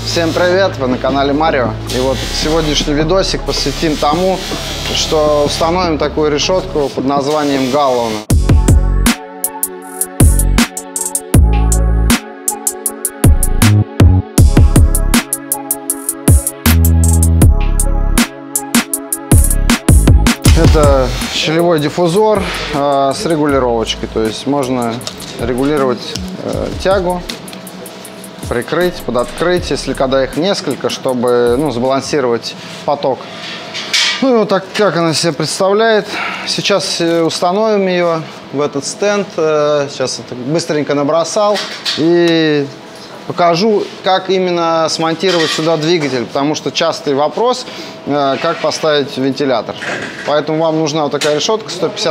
Всем привет, вы на канале Марио. И вот сегодняшний видосик посвятим тому, что установим такую решетку под названием Галлона. Это щелевой диффузор с регулировочкой, то есть можно регулировать тягу, прикрыть, подоткрыть, если когда их несколько, чтобы сбалансировать поток. Ну и вот так, как она себе представляет. Сейчас установим ее в этот стенд. Сейчас это быстренько набросал и покажу, как именно смонтировать сюда двигатель, потому что частый вопрос, как поставить вентилятор. Поэтому вам нужна вот такая решетка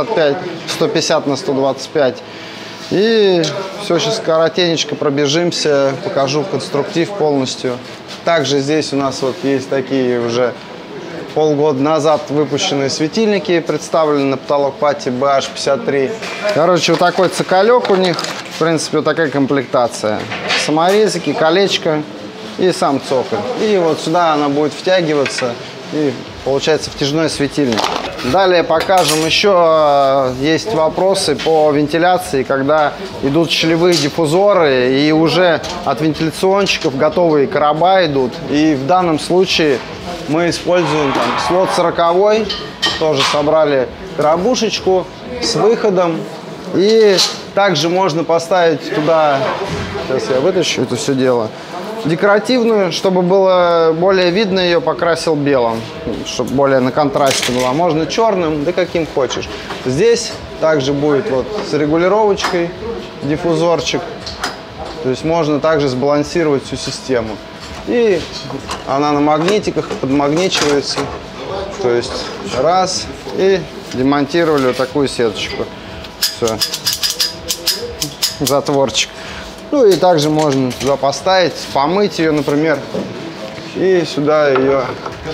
150 на 125. И все, сейчас коротенечко пробежимся, покажу конструктив полностью. Также здесь у нас вот есть такие уже полгода назад выпущенные светильники, представлены на потолок-пати BH53. Короче, вот такой цоколек у них, в принципе, вот такая комплектация. Саморезики, колечко и сам цоколь. И вот сюда она будет втягиваться, и получается втяжной светильник. Далее покажем еще, есть вопросы по вентиляции, когда идут щелевые диффузоры и уже от вентиляционщиков готовые короба идут. И в данном случае мы используем там слот 40, тоже собрали коробушечку с выходом. И также можно поставить туда, сейчас я вытащу это все дело, декоративную, чтобы было более видно, ее покрасил белым, чтобы более на контрасте было. Можно черным, да каким хочешь. Здесь также будет вот с регулировочкой диффузорчик, то есть можно также сбалансировать всю систему. И она на магнитиках подмагничивается, то есть раз, и демонтировали вот такую сеточку. Все, затворчик. Ну и также можно туда поставить, помыть ее, например, и сюда ее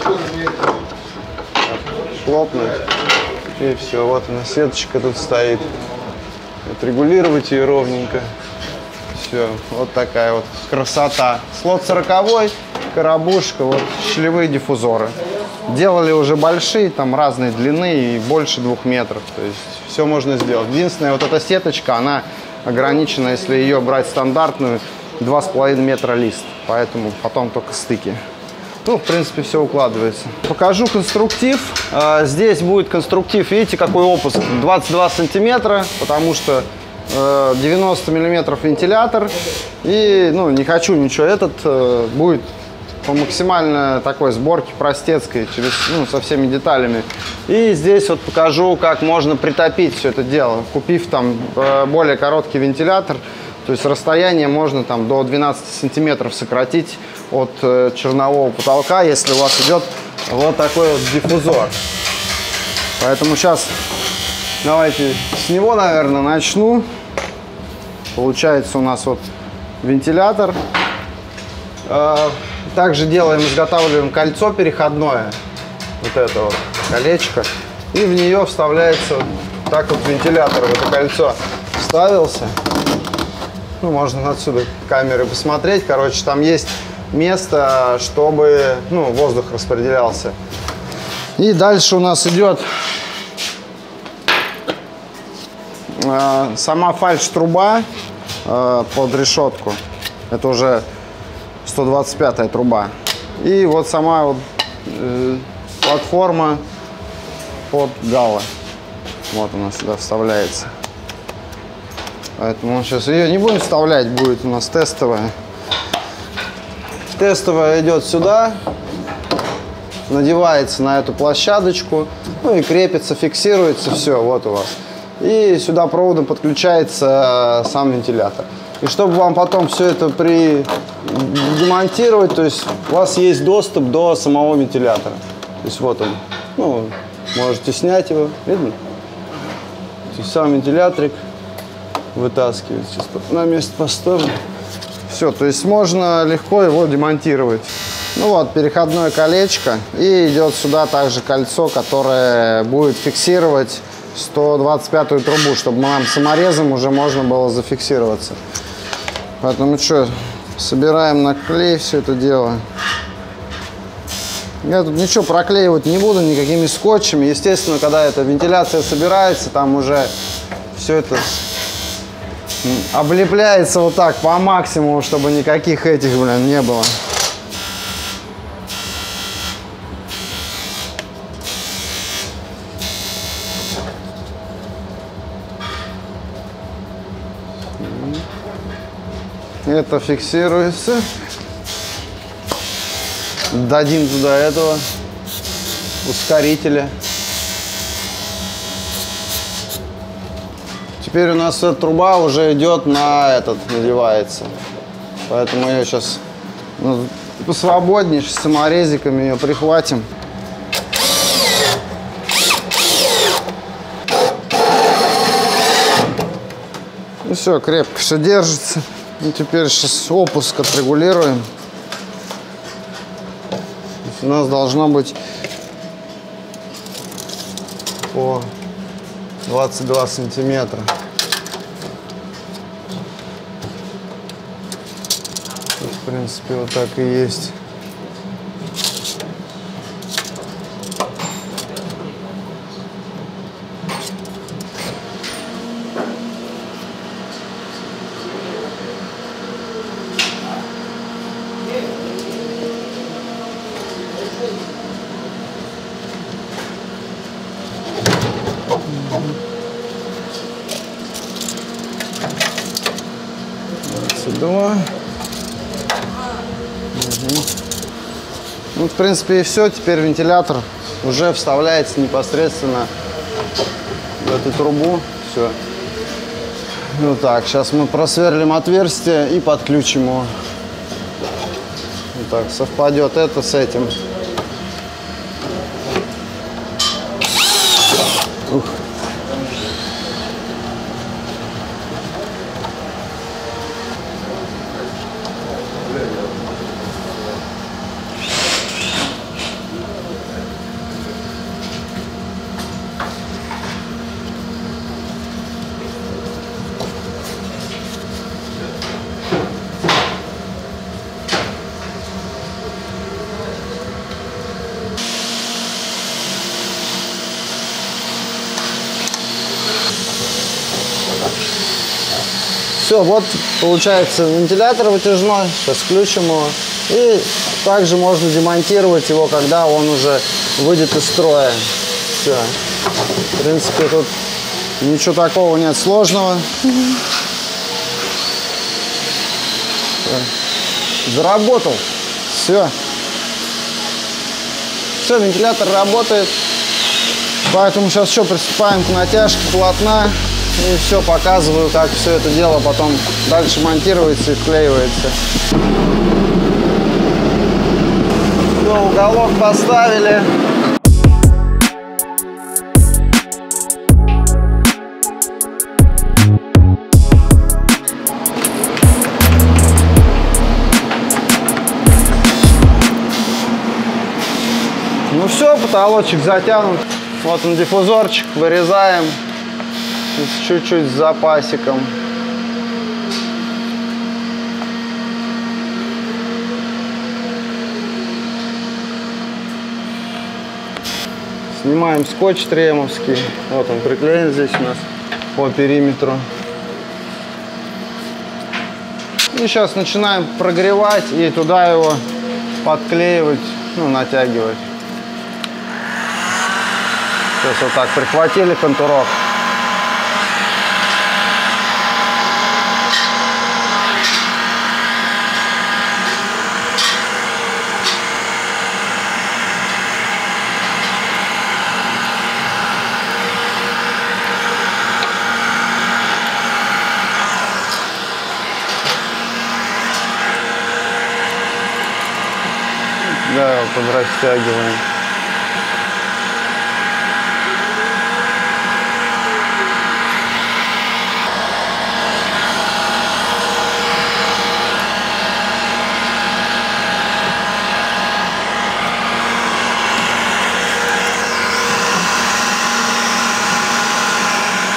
хлопнуть. И все, вот она, сеточка тут стоит. Вот, регулировать ее ровненько. Все, вот такая вот красота. Слот 40, коробушка, вот щелевые диффузоры. Делали уже большие, там разной длины и больше 2 метров. То есть все можно сделать. Единственное, вот эта сеточка, она ограничена, если ее брать стандартную, 2,5 метра лист. Поэтому потом только стыки. Ну, в принципе, все укладывается. Покажу конструктив. Здесь будет конструктив, видите, какой опуск? 22 сантиметра, потому что 90 миллиметров вентилятор. И, не хочу ничего, этот будет по максимально такой сборке простецкой, со всеми деталями. И здесь вот покажу, как можно притопить все это дело, купив там более короткий вентилятор. То есть расстояние можно там до 12 сантиметров сократить от чернового потолка, если у вас идет вот такой вот диффузор. Поэтому сейчас давайте с него, наверное, начну. Получается у нас вот вентилятор. Также изготавливаем кольцо переходное, вот это вот колечко, и в нее вставляется вот так вот вентилятор, в это кольцо вставился. Можно отсюда камеры посмотреть, короче, там есть место, чтобы воздух распределялся. И дальше у нас идет сама фальш-труба под решетку, это уже 125-я труба. И вот сама платформа под Галло. Вот она сюда вставляется. Поэтому сейчас ее не будем вставлять, будет у нас тестовая. Тестовая идет сюда, надевается на эту площадочку, и крепится, фиксируется, все, вот у вас. И сюда проводом подключается сам вентилятор. И чтобы вам потом все это демонтировать, то есть у вас есть доступ до самого вентилятора. То есть вот он. Можете снять его, видно? То есть сам вентиляторик вытаскивать. Сейчас на место поставлю. Все, то есть можно легко его демонтировать. Вот переходное колечко. И идет сюда также кольцо, которое будет фиксировать 125-ю трубу, чтобы нам саморезом уже можно было зафиксироваться. Поэтому что, Собираем на клей все это дело. Я тут ничего проклеивать не буду никакими скотчами. Естественно, когда эта вентиляция собирается, там уже все это облепляется вот так по максимуму, чтобы никаких этих, блин, не было. Это фиксируется. Дадим туда этого ускорителя. Теперь у нас эта труба уже идет на этот, надевается. Поэтому ее сейчас посвободнее, саморезиками ее прихватим. И все, крепко все держится. И теперь сейчас опуск отрегулируем. У нас должно быть по 22 сантиметра. Тут, в принципе, вот так и есть. Ну, в принципе, и все. Теперь вентилятор уже вставляется непосредственно в эту трубу. Все. Ну так, сейчас мы просверлим отверстие и подключим его. Вот так, совпадет это с этим. Ух. Все, вот получается вентилятор вытяжной. Сейчас включим его. И также можно демонтировать его, когда он уже выйдет из строя. Все. В принципе, тут ничего такого нет сложного. Заработал. Все. Все, вентилятор работает. Поэтому сейчас еще приступаем к натяжке полотна. И все, показываю, как все это дело потом дальше монтируется и вклеивается. Все, уголок поставили. Ну все, потолочек затянут. Вот он, диффузорчик, вырезаем. Чуть-чуть с запасиком. Снимаем скотч тремовский. Вот он приклеен здесь у нас по периметру. И сейчас начинаем прогревать и туда его подклеивать, ну, натягивать. Сейчас вот так прихватили контурок. Да, подрастягиваем.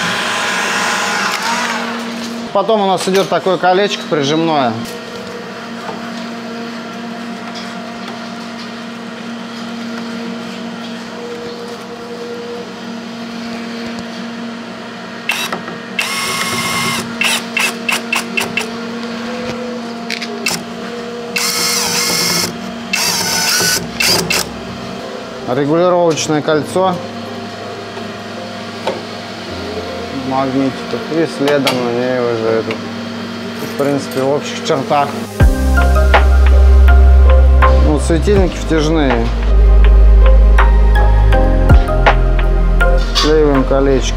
Потом у нас идет такое колечко прижимное. регулировочное кольцо магнитиков и следом на ней уже это, в принципе, в общих чертах. Ну, светильники втяжные. Клеиваем колечки.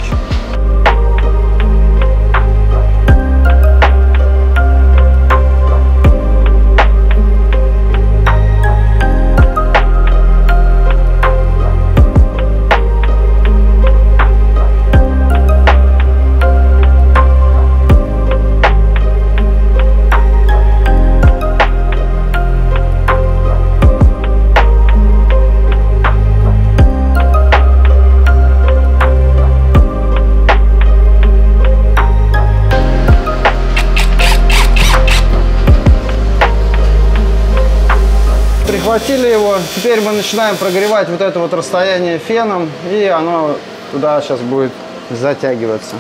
Прихватили его, теперь мы начинаем прогревать вот это вот расстояние феном, и оно туда сейчас будет затягиваться.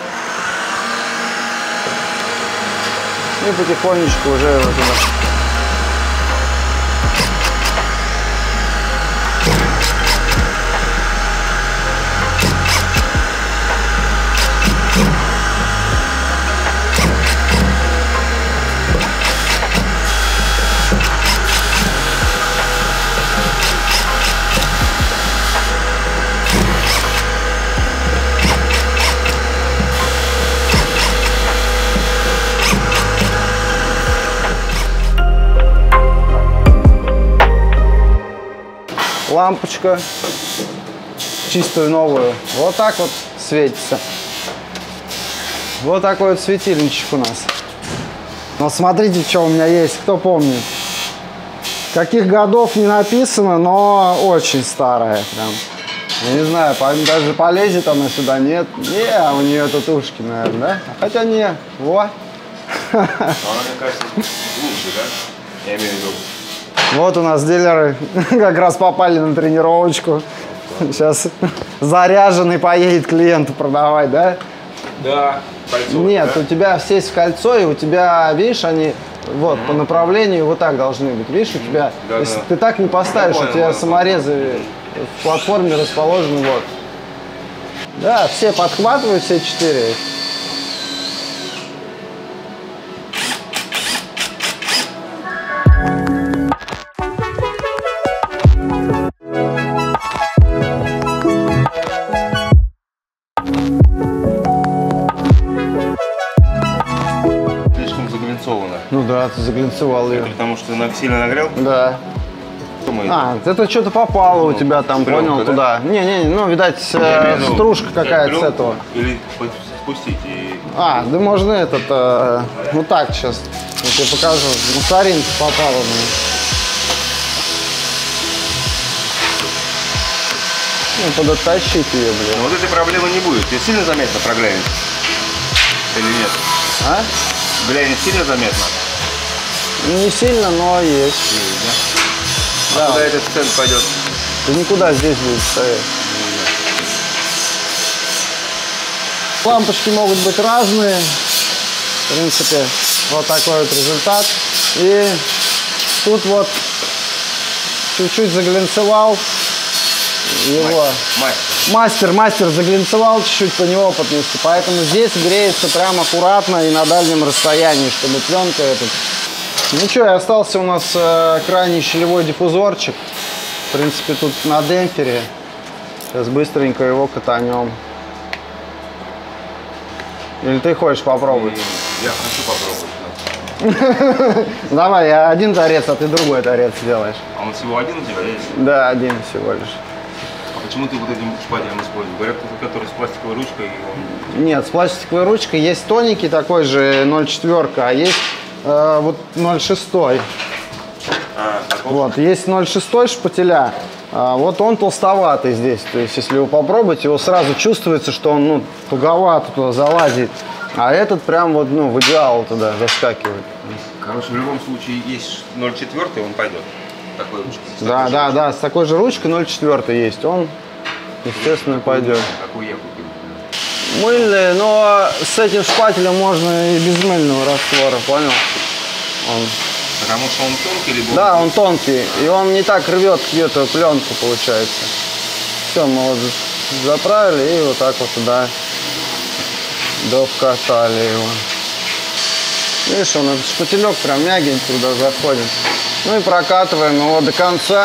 И потихонечку уже вот туда. Лампочка, чистую новую, вот так вот светится. Вот такой вот светильничек у нас. Но смотрите, что у меня есть, кто помнит. Каких годов не написано, но очень старая прям. Я не знаю, даже полезет она сюда, нет. Не, у нее тут ушки, наверное, да? Хотя не, во. Она, мне кажется, лучше, да? Я имею в виду. Вот у нас дилеры как раз попали на тренировочку. Сейчас заряженный поедет клиенту продавать, да? Да. Кольцо, нет, да? У тебя сесть в кольцо, и у тебя, видишь, они вот по направлению вот так должны быть. Видишь, у тебя, да, если да. ты так не поставишь, Понял, у тебя понял. саморезы в платформе расположены вот. Да, все подхватывают, все 4. Слишком заглинцовано. Ну да, ты заглянцевал ее. Потому что сильно нагрел? Да. Думаю, Это что-то попало у тебя там, пленка, понял, да? туда. Не, ну, видать, стружка какая-то с этого. Или спустить и... Да можно этот, вот так сейчас, я тебе покажу, мусоринка попала мне. Ну, подоттащить ее, блин. Но вот этой проблемы не будет. Тебе сильно заметно проглянет? Или нет? А? Глянет сильно заметно? Не сильно, но есть. Да. Да. Куда этот стенд пойдет? Да никуда здесь будет стоять. Лампочки могут быть разные. В принципе, вот такой вот результат. И тут вот чуть-чуть заглянцевал его. Мастер заглянцевал чуть-чуть по неопытности. Поэтому здесь греется прям аккуратно и на дальнем расстоянии, чтобы пленка этот. Ну что, и остался у нас крайний щелевой диффузорчик. В принципе, тут на демпфере. Сейчас быстренько его катанем. Или ты хочешь попробовать? Я хочу попробовать. Давай, я один торец, а ты другой торец сделаешь. А он всего один у тебя есть? Да, один всего лишь. А почему ты вот этим шпателем используешь? Говорят, который с пластиковой ручкой, он... Нет, с пластиковой ручкой есть тоненький такой же 0,4, а есть вот 0,6. Вот, есть 0,6 шпателя. Вот он толстоватый здесь. То есть, если его попробовать, его сразу чувствуется, что он туговато туда залазит. А этот прям вот, в идеал туда заскакивает. Короче, в любом случае есть 0,4, он пойдет. Такой ручкой. Да, с такой же ручкой 0,4 есть. Он, естественно, пойдет. Какой я купил? Мыльный, но с этим шпателем можно и без мыльного раствора, понял? Он Потому что он тонкий, либо... Да, он тонкий, и он не так рвет эту пленку, получается. Все, мы вот заправили и вот так вот туда довкатали его. Видишь, он этот шпателек прям мягенький туда заходит. Ну и прокатываем его до конца.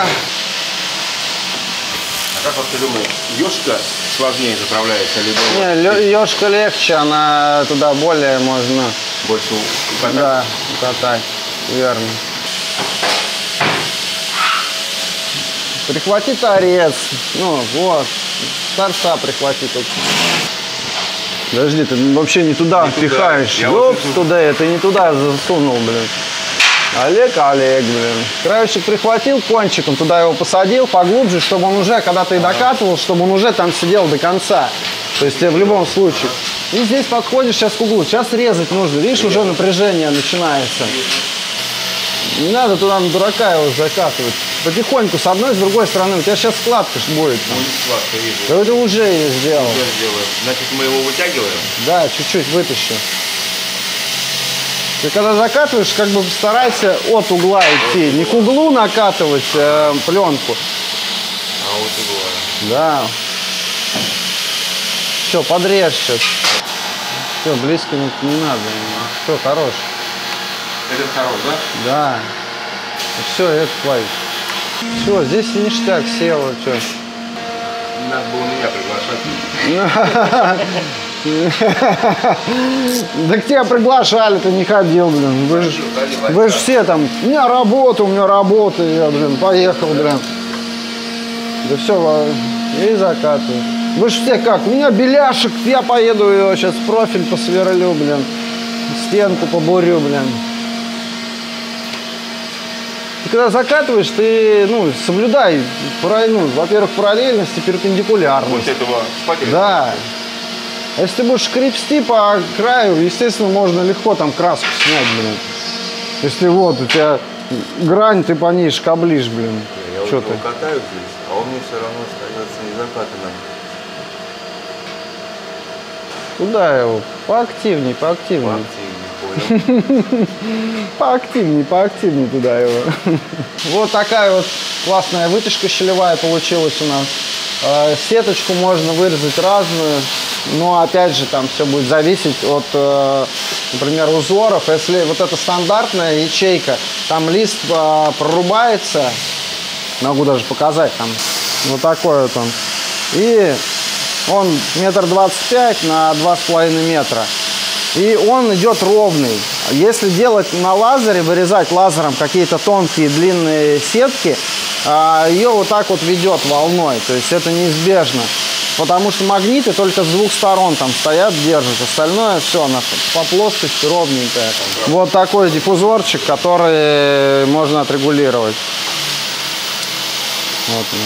А как вот ты думаешь, ёшка сложнее заправляется, либо... Не, ёшка легче, она туда более можно... Больше укатать? Да, укатать, верно. Прихвати торец. Ну, вот. Торца прихвати тут. Подожди, ты вообще не туда впихаешь. Ёпс, туда, ты не туда засунул, блин. Олег, блин. Краешек прихватил кончиком, туда его посадил поглубже, чтобы он уже, когда ты докатывал, чтобы он уже там сидел до конца. То есть в любом случае. И здесь подходишь сейчас к углу. Сейчас резать нужно. Видишь, уже напряжение начинается. Не надо туда на дурака его закатывать. Потихоньку, с одной, с другой стороны. У тебя сейчас складка будет. Будет складка, вижу. Да это уже я сделал. Уже сделаем. Значит, мы его вытягиваем? Да, чуть-чуть вытащу. Ты когда закатываешь, как бы старайся от угла идти. Не к углу накатывать пленку. А вот угла. Да. Все, подрежь сейчас. Все, близко не надо. Все, хорош. Этот хорош, да? Да. Все, это хватит. Все, здесь ништяк сел. Что? Не надо было меня приглашать. Так тебя приглашали, ты не ходил, блин. Вы же все там, у меня работа, я, блин, поехал, блин. Да все, и закатываю. Вы же все как, у меня беляшек, я поеду его сейчас профиль посверлю, блин. Стенку побурю, блин. Ты когда закатываешь, ты, соблюдай, во-первых, параллельность и перпендикулярность. Вот этого шпателя? Да. А если ты будешь скрепсти по краю, естественно, можно легко там краску снять, блин. Если вот у тебя грань, ты по ней шкаблишь, блин. Я Что вот ты? его катаю здесь, а он мне все равно остается не закатанным. Куда его? Поактивней, поактивней. Поактивней туда его. Вот такая вот классная вытяжка щелевая получилась у нас. Сеточку можно вырезать разную, но опять же там все будет зависеть от, например, узоров. Если вот эта стандартная ячейка, там лист прорубается, могу даже показать, там вот такой вот он. И он 1,25 на 2,5 метра. И он идет ровный. Если делать на лазере, вырезать лазером какие-то тонкие длинные сетки, ее вот так вот ведет волной. То есть это неизбежно. Потому что магниты только с двух сторон там стоят, держат. Остальное все, она по плоскости ровненькая. Вот такой диффузорчик, который можно отрегулировать. Вот он.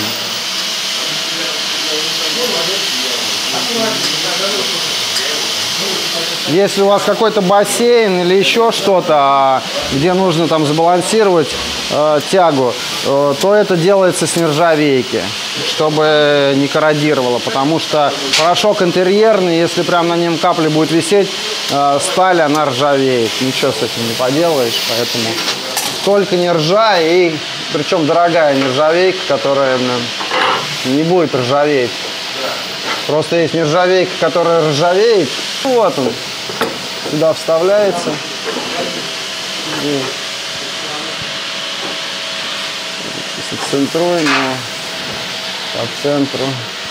Если у вас какой-то бассейн или еще что-то, где нужно там забалансировать тягу, то это делается с нержавейки, чтобы не корродировало, потому что порошок интерьерный, если прям на нем капли будет висеть, сталь, она ржавеет. Ничего с этим не поделаешь, поэтому только нержа, и причем дорогая нержавейка, которая не будет ржаветь. Просто есть нержавейка, которая ржавеет. Вот он. Сюда вставляется. И центруем его по центру.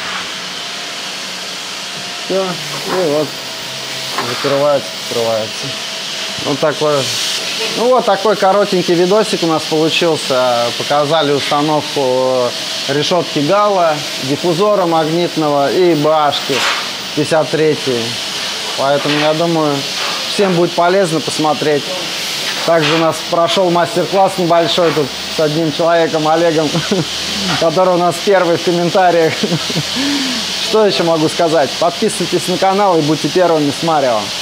Все. И вот закрывается. Вот такой. Ну вот такой коротенький видосик у нас получился. Показали установку решетки Гала, диффузора магнитного и башки 53-й. Поэтому я думаю, всем будет полезно посмотреть. Также у нас прошел мастер-класс небольшой тут с одним человеком, Олегом, который у нас первый в комментариях. Что еще могу сказать? Подписывайтесь на канал и будьте первыми с Марио.